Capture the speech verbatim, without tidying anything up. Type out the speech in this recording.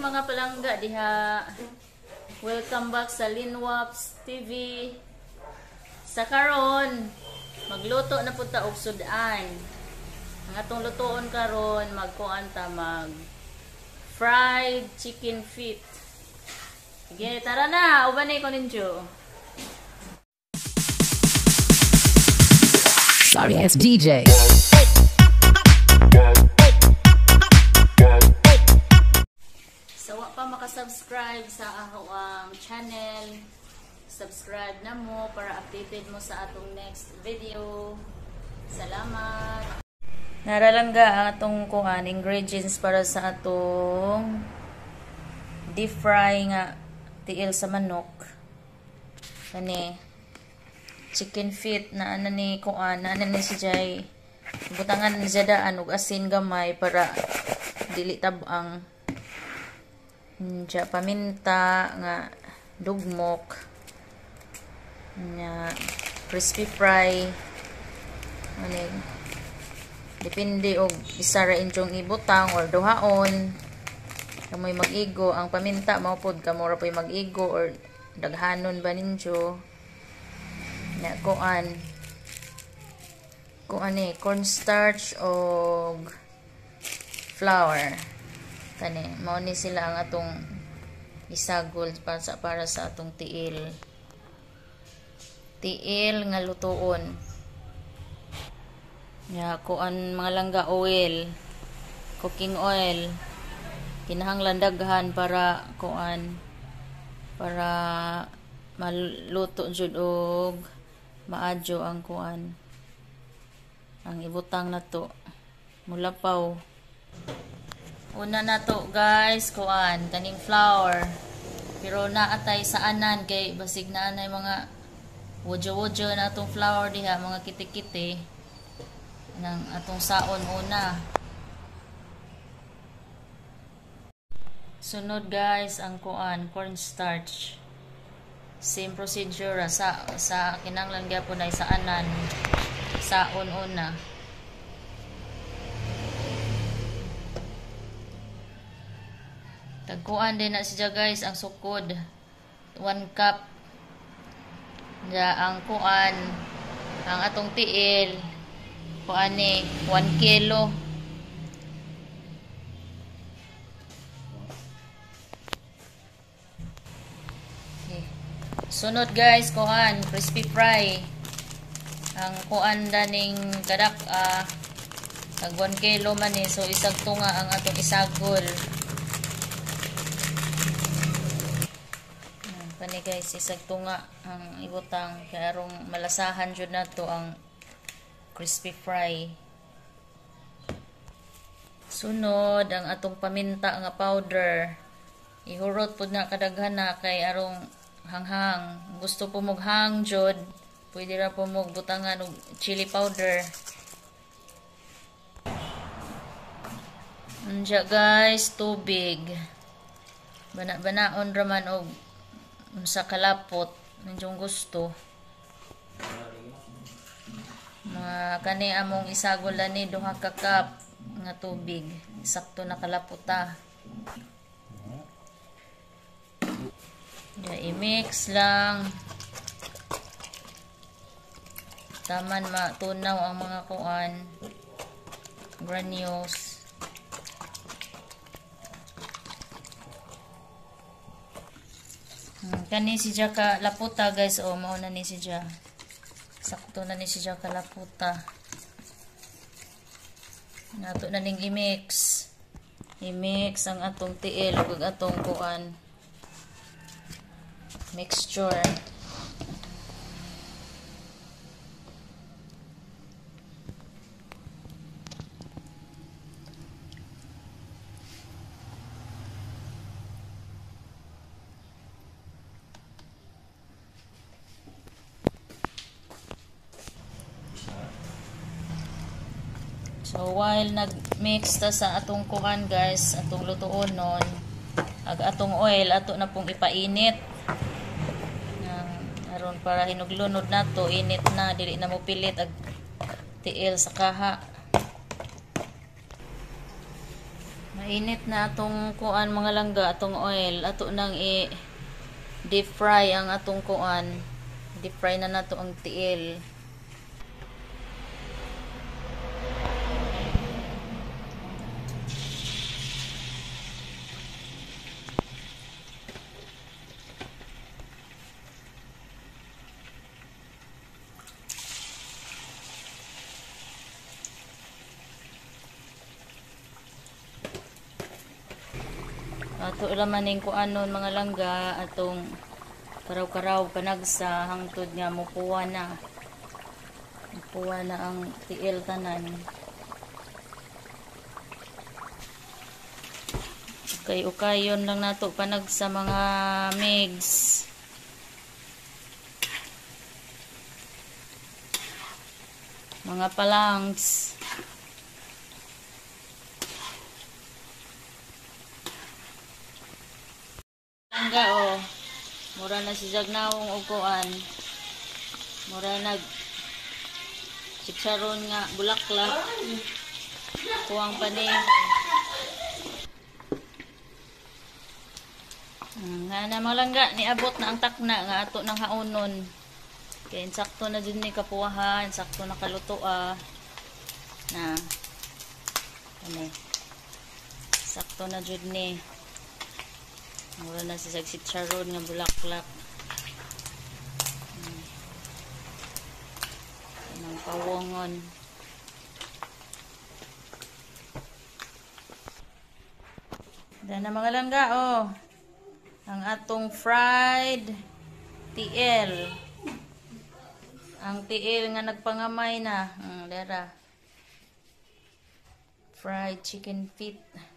mga palangga diha. Welcome back sa WAPS T V. Sa karon, magluto na punta og sudan. Ang atong lutoon karon, magkuan ta mag fried chicken feet. Sige, tara na, ubanay ko ninyo. Sorry ass D J. So, wa pa makasubscribe sa akong channel, subscribe na mo para updated mo sa atong next video. Salamat! Naralangga ang atong kuhan, ingredients para sa atong deep fry nga tiil sa manok. Kani, chicken feet na ano ni kuhan, na ano ni si Jay. Butangan ni Jadaan ug asin gamay para dili tabang. Diya, paminta nga dugmok nga crispy fry ano depende og isa ra injong ibutang or duhaon kamoy mag-igo ang paminta mao pod kamo ra poy mag-igo or daghanon ba ninyo na kuan kuan ni cornstarch og flour. Kani, mao ni sila ang atong isagol para sa para sa atong tiil. Tiil nga lutoon. Ya, kuan mga langga oil, cooking oil. Kinahanglan daghan para kuan para maluto jud og maadyo ang kuan. Ang ibutang nato mulapaw. Una na to guys, kuan, kaning flour. Pero naatay sa anan kay basig na anay mga wodyo-wodyo na atong flour diha, mga kiti-kiti. Nang atong saon una. Sunod guys, ang kuan, cornstarch. Same procedure sa sa kinahanglan gyapon ay sa anan. Saon una. Tagkuan din na siya guys ang sukod. one cup. Ja ang kuan ang atong tiil kuan ni one kilo. Okay. Sunod guys kuan crispy fry. Ang kuan daning kadak ah tag one kilo man ni so isag tunga ang atong isagol. Kani guys, isag tunga ang ibutang kaya arong malasahan jud nato ang crispy fry. Sunod ang atong paminta nga powder. Ihurot pud na kadaghan na kay arong hanghang. Gusto po mughang jud, pwede ra po mog butangan og chili powder. Unja guys, tubig. Bana-banaon ra man og unsa kalapot ninyong gusto. Mga kani among isagol ni duha ka cup nga tubig, sakto na kalapota. Ya i-mix lang. Taman matunaw ang mga kuan granules. Kani si siya ka laputa guys, o mao na ni si siya. Sakto na ni si siya ka laputa. Nato na ning i-mix. I-mix ang atong tiil ug atong kuan mixture. So while nag-mix ta sa atong kuhan guys, atong lutuon nun, ag atong oil ato na pong ipainit. Nang aron para hinuglunod nato, init na dili na mo pilit ag tiil sa kaha. Mainit na atong kuan mga langga, atong oil. Ato nang i deep fry ang atong kuan. Deep fry na nato ang tiil. Ato ramaning ko anon mga langga atong karaw-karaw panagsa hangtod nga mupuwa na. Mupuwa na ang tiil tanan. Ukay-ukayon lang nato panagsa mga migs. Mga palangs. Langga o. Mura na si Jagnawong uguan. Mura nag sitsaron nga bulaklak. Kuwang pani. Nga na mga langga niabot na ang takna nga ato ng haunon. Kaya insakto na dyan ni kapuahan, insakto na kaluto ah. Na. Ano sakto na dyan ni. Mura na si sitsaron nga bulaklak. Hmm. Anong pawongon. Dahil na mga langga oh. Ang atong fried tiil. Ang tiil nga nagpangamay na. Hmm, dara. Fried chicken feet.